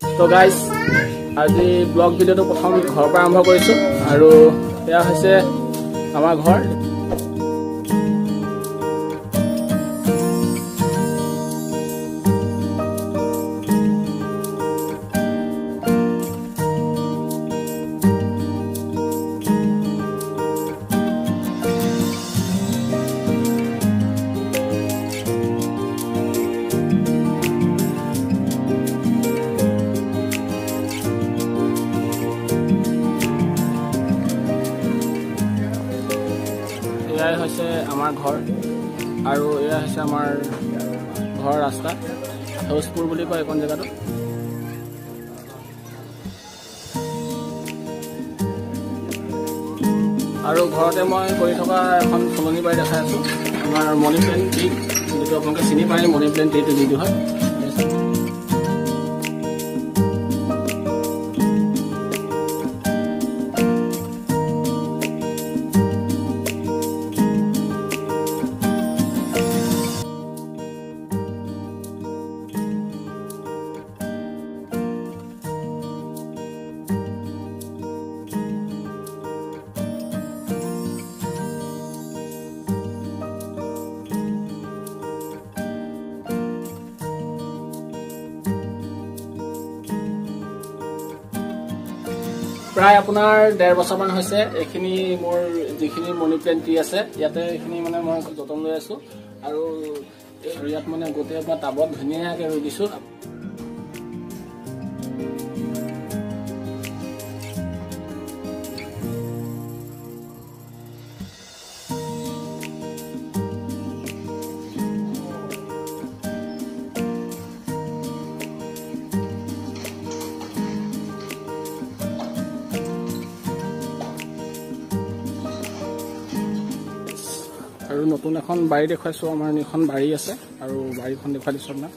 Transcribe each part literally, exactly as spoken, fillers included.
তো গাইজ আজি ব্লগ ভিডিঅ'টো প্ৰথম ঘৰৰ পৰা আৰম্ভ কৰিছোঁ আৰু এয়া হৈছে আমাৰ ঘৰ। এয়াই হৈছে আমাৰ ঘৰ আৰু এয়া হৈছে আমাৰ ঘৰৰ ৰাস্তা। সেউজপুৰ বুলি কয় এইখন জেগাটো। আৰু ঘৰতে মই কৰি থকা এখন ফুলনি বাৰী দেখাই আছোঁ। আমাৰ মানি প্লেণ্ট ট্ৰী, যিটো আপোনালোকে চিনি পায়, মানি প্লেণ্ট ট্ৰীটো যিটো হয়। প্ৰায় আপোনাৰ ডেৰ বছৰমান হৈছে এইখিনি মোৰ যিখিনি মানি প্লেণ্ট ট্ৰী আছে, ইয়াতে এইখিনি মানে মই যতন লৈ আছোঁ আৰু ইয়াত মানে গোটেই মই টাবত ধুনীয়াকৈ ৰুই দিছোঁ। আৰু নতুন এখন বাৰী দেখুৱাইছোঁ। আমাৰ এখন বাৰী আছে আৰু বাৰীখন দেখুৱাই দিছোঁ আপোনাক।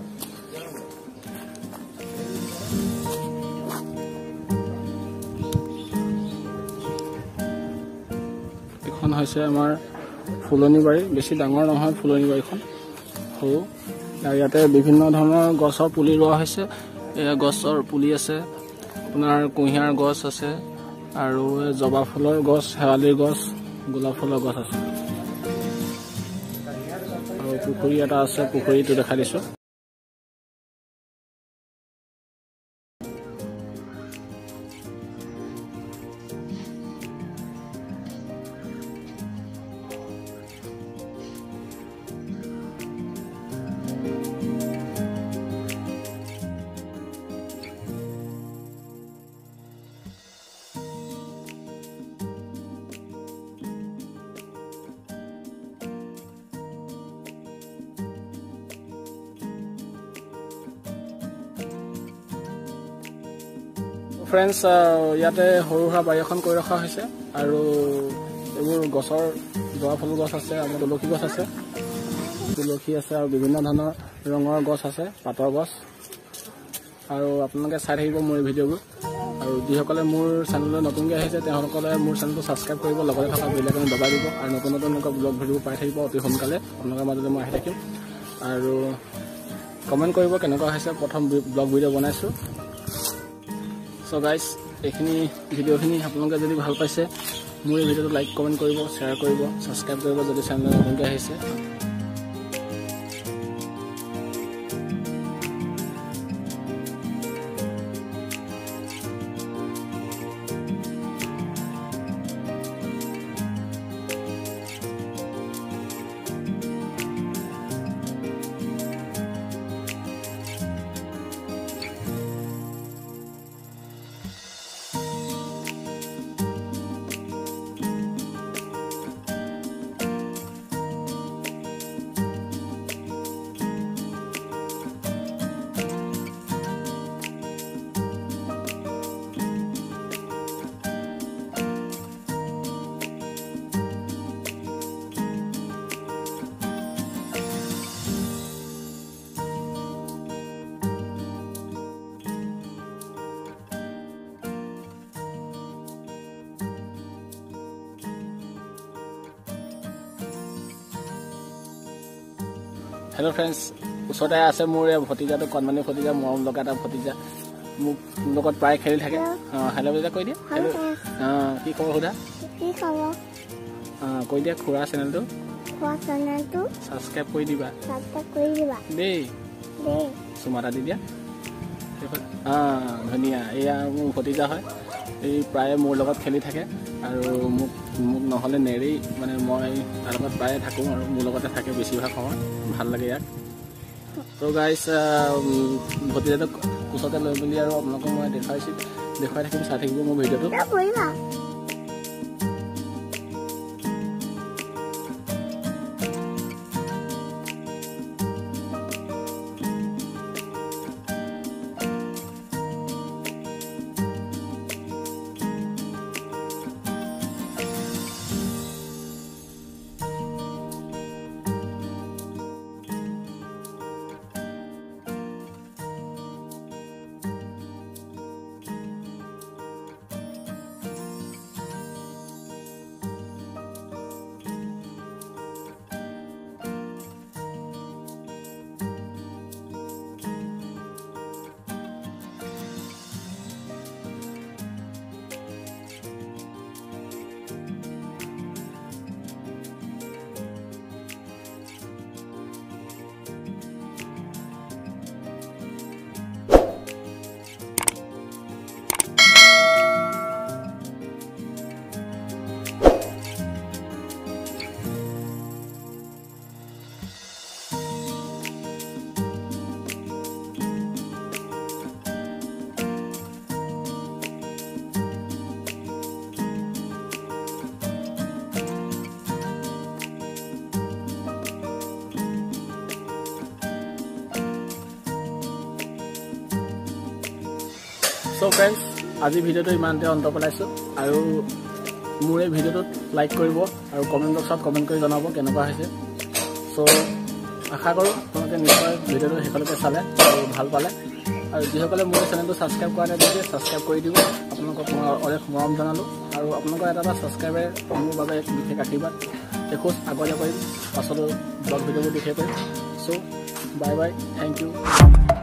এইখন হৈছে আমাৰ ফুলনি বাৰী। বেছি ডাঙৰ নহয় ফুলনি বাৰীখন, সৰু। আৰু ইয়াতে বিভিন্ন ধৰণৰ গছৰ পুলি ৰোৱা হৈছে। এয়া গছৰ পুলি আছে, আপোনাৰ কুঁহিয়াৰ গছ আছে আৰু জবা ফুলৰ গছ, শেৱালিৰ গছ, গোলাপ ফুলৰ গছ আছে। আৰু পুখুৰী এটা আছে, পুখুৰীটো দেখাই দিছোঁ। ফ্ৰেণ্ডছ, ইয়াতে সৰু সুৰা বাৰী এখন কৰি ৰখা হৈছে আৰু এইবোৰ গছৰ জবা ফুল গছ আছে, আমাৰ তুলসী গছ আছে, তুলসী আছে আৰু বিভিন্ন ধৰণৰ ৰঙৰ গছ আছে, পাতৰ গছ। আৰু আপোনালোকে চাই থাকিব মোৰ ভিডিঅ'বোৰ। আৰু যিসকলে মোৰ চেনেললৈ নতুনকৈ আহিছে তেওঁলোকলে মোৰ চেনেলটো ছাবস্ক্ৰাইব কৰিব, লগতে থকা বেল আইকন দবাই দিব আৰু নতুন নতুন এনেকুৱা ব্লগ ভিডিঅ'বোৰ পাই থাকিব অতি সোনকালে। আপোনালোকৰ মাজতে মই আহি থাকিম আৰু কমেণ্ট কৰিব কেনেকুৱা হৈছে প্ৰথম ব্লগ ভিডিঅ' বনাইছোঁ। চ' গাইজ, এইখিনি ভিডিঅ'খিনি আপোনালোকে যদি ভাল পাইছে মোৰ এই ভিডিঅ'টো লাইক কমেণ্ট কৰিব, শ্বেয়াৰ কৰিব, ছাবস্ক্ৰাইব কৰিব যদি চেনেললৈ নতুনকৈ আহিছে। হেল্ল' ফ্ৰেণ্ডছ, ওচৰতে আছে মোৰ এই ভতিজাটো, কণমানি ভতিজা, মৰম লগা এটা ভতিজা। মোক লগত প্ৰায় খেলি থাকে অঁ হেল্ল' বুলি কৈ দিয়া হেল্ল' অঁ কি খবৰ সোধা কি খবৰ অঁ কৈ দিয়া খুৰা চেনেলটো খুৰা চেনেলটো ছাবস্ক্ৰাইব কৰি দিবা ছাবস্ক্ৰাইব কৰি দিবা দেই দেই চুমা এটা দি দিয়া অঁ ধুনীয়া এয়া মোৰ ভতিজা হয় এই প্ৰায়ে মোৰ লগত খেলি থাকে আৰু মোক মোক নহ'লে নেৰেই মানে মই তাৰ লগত প্ৰায়ে থাকোঁ আৰু মোৰ লগতে থাকে বেছিভাগ সময় ভাল লাগে ইয়াক তো গাইজ ভতিজাটোক কোচতে লৈ মেলি আৰু আপোনালোকক মই দেখুৱাইছোঁ দেখুৱাই থাকিম চাই থাকিব মোৰ ভিডিঅ'টো কৰিবা সো ফ্ৰেণ্ডছ আজি ভিডিঅ'টো ইমানতে অন্ত পেলাইছোঁ আৰু মোৰ এই ভিডিঅ'টোত লাইক কৰিব আৰু কমেণ্ট বক্সত কমেণ্ট কৰি জনাব কেনেকুৱা হৈছে চ' আশা কৰোঁ আপোনালোকে নিশ্চয় ভিডিঅ'টো শেষলৈকে চালে আৰু ভাল পালে আৰু যিসকলে মোৰ চেনেলটো ছাবস্ক্ৰাইব কৰা নাই দিছে ছাবস্ক্ৰাইব কৰি দিব আপোনালোকক মই অলেখ মৰম জনালোঁ আৰু আপোনালোকৰ এটা এটা ছাবস্ক্ৰাইবে মোৰ বাবে এক বিশেষ আশীৰ্বাদ এখোজ আগলৈ কৰিম পাছলৈ ব্লগ ভিডিঅ'বোৰ দেখিব পাৰিম চ' বাই বাই থেংক ইউ